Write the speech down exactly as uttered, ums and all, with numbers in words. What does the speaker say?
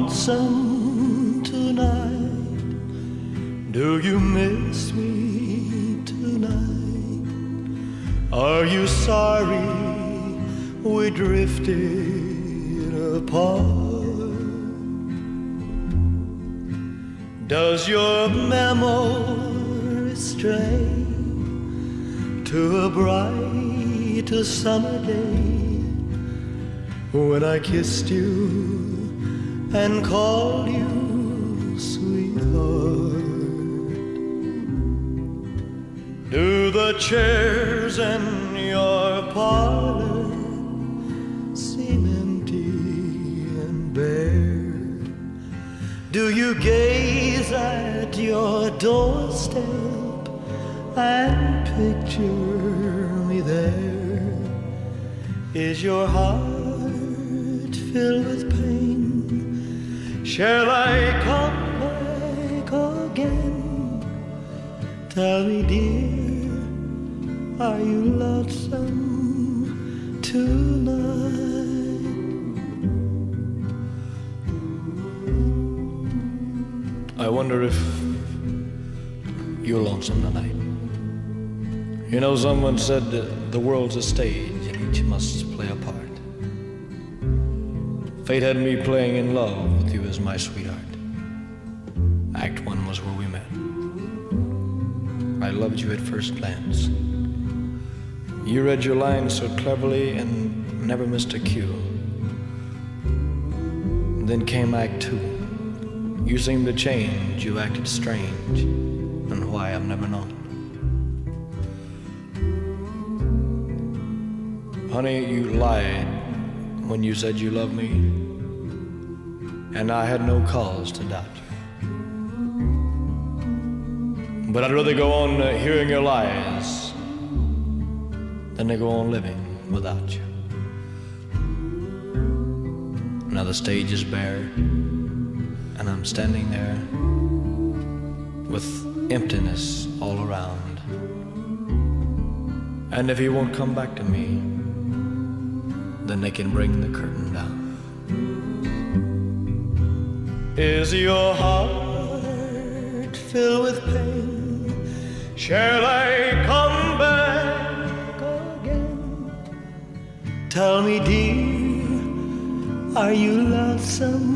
lonesome tonight? Do you miss me tonight? Are you sorry we drifted apart? Does your memory stray to a bright summer day when I kissed you and called you sweetheart? Do the chairs in your parlor seem empty and bare? Do you gaze at your doorstep and picture me there? Is your heart filled with pain? Shall I come back again? Tell me, dear, are you lonesome tonight? I wonder if you're lonesome tonight. You know, someone said that the world's a stage and each must play a part. Fate had me playing in love with you as my sweetheart. Act one was where we met. I loved you at first glance. You read your lines so cleverly and never missed a cue. Then came Act two. You seemed to change, you acted strange, and why I've never known. Honey, you lied when you said you loved me, and I had no cause to doubt you. But I'd rather go on uh, hearing your lies than to go on living without you. Now the stage is bare, and I'm standing there with emptiness all around. And if he won't come back to me, then they can bring the curtain down. Is your heart filled with pain? Shall I come back again? Tell me, dear, are you lonesome